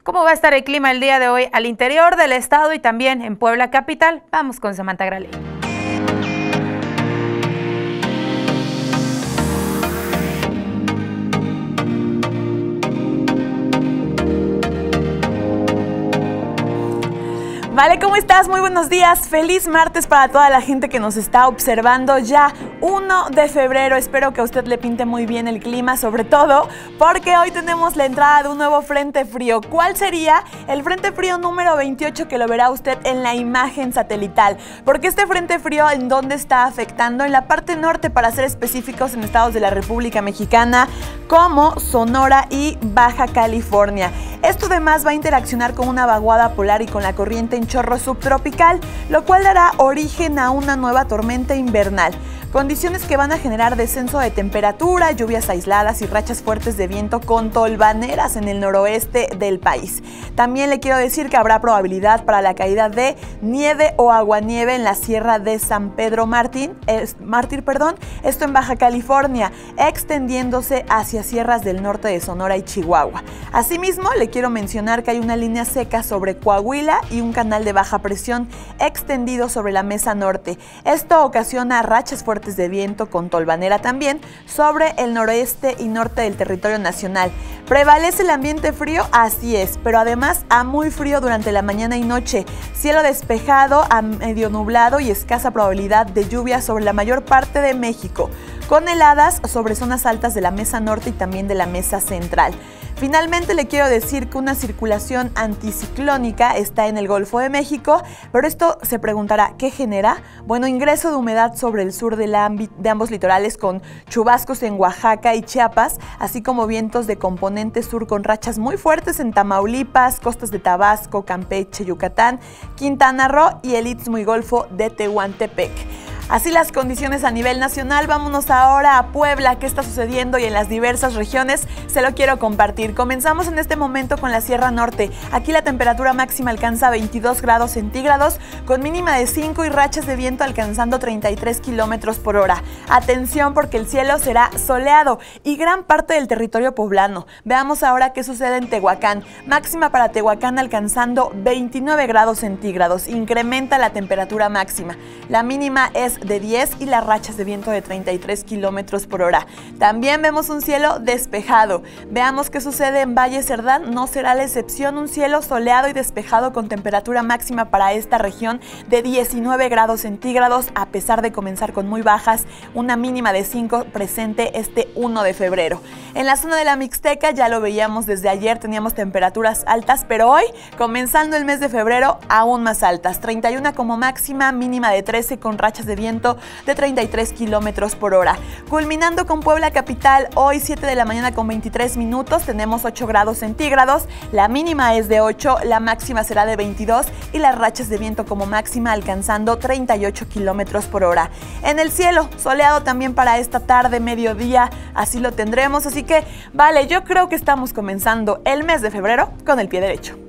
¿Cómo va a estar el clima el día de hoy al interior del estado y también en Puebla capital? Vamos con Samantha Graley. Vale, ¿cómo estás? Muy buenos días. Feliz martes para toda la gente que nos está observando ya 1 de febrero. Espero que a usted le pinte muy bien el clima, sobre todo porque hoy tenemos la entrada de un nuevo frente frío. ¿Cuál sería? El frente frío número 28 que lo verá usted en la imagen satelital. Porque este frente frío, ¿en dónde está afectando? En la parte norte, para ser específicos, en estados de la República Mexicana como Sonora y Baja California. Esto además va a interaccionar con una vaguada polar y con la corriente en chorro subtropical, lo cual dará origen a una nueva tormenta invernal. Condiciones que van a generar descenso de temperatura, lluvias aisladas y rachas fuertes de viento con tolvaneras en el noroeste del país. También le quiero decir que habrá probabilidad para la caída de nieve o aguanieve en la sierra de San Pedro Mártir, esto en Baja California, extendiéndose hacia sierras del norte de Sonora y Chihuahua. Asimismo, le quiero mencionar que hay una línea seca sobre Coahuila y un canal de baja presión extendido sobre la mesa norte. Esto ocasiona rachas fuertes de viento con tolvanera también sobre el noroeste y norte del territorio nacional. ¿Prevalece el ambiente frío? Así es, pero además a muy frío durante la mañana y noche. Cielo despejado a medio nublado y escasa probabilidad de lluvia sobre la mayor parte de México, con heladas sobre zonas altas de la mesa norte y también de la mesa central. Finalmente le quiero decir que una circulación anticiclónica está en el Golfo de México, pero esto se preguntará, ¿qué genera? Bueno, ingreso de humedad sobre el sur de ambos litorales con chubascos en Oaxaca y Chiapas, así como vientos de componente sur con rachas muy fuertes en Tamaulipas, costas de Tabasco, Campeche, Yucatán, Quintana Roo y el Istmo y Golfo de Tehuantepec. Así las condiciones a nivel nacional. Vámonos ahora a Puebla. ¿Qué está sucediendo? Y en las diversas regiones se lo quiero compartir. Comenzamos en este momento con la Sierra Norte. Aquí la temperatura máxima alcanza 22 grados centígrados con mínima de 5 y rachas de viento alcanzando 33 kilómetros por hora. Atención, porque el cielo será soleado y gran parte del territorio poblano. Veamos ahora qué sucede en Tehuacán. Máxima para Tehuacán alcanzando 29 grados centígrados. Incrementa la temperatura máxima. La mínima es de 10 y las rachas de viento de 33 kilómetros por hora. También vemos un cielo despejado. Veamos qué sucede en Valle Cerdán. No será la excepción, un cielo soleado y despejado con temperatura máxima para esta región de 19 grados centígrados, a pesar de comenzar con muy bajas, una mínima de 5 presente este 1 de febrero. En la zona de la Mixteca ya lo veíamos desde ayer, teníamos temperaturas altas, pero hoy, comenzando el mes de febrero, aún más altas. 31 como máxima, mínima de 13 con rachas de viento de 33 kilómetros por hora. Culminando con Puebla capital, hoy 7 de la mañana con 23 minutos, tenemos 8 grados centígrados, la mínima es de 8, la máxima será de 22 y las rachas de viento como máxima alcanzando 38 kilómetros por hora. En el cielo, soleado también para esta tarde, mediodía, así lo tendremos, así que vale, yo creo que estamos comenzando el mes de febrero con el pie derecho.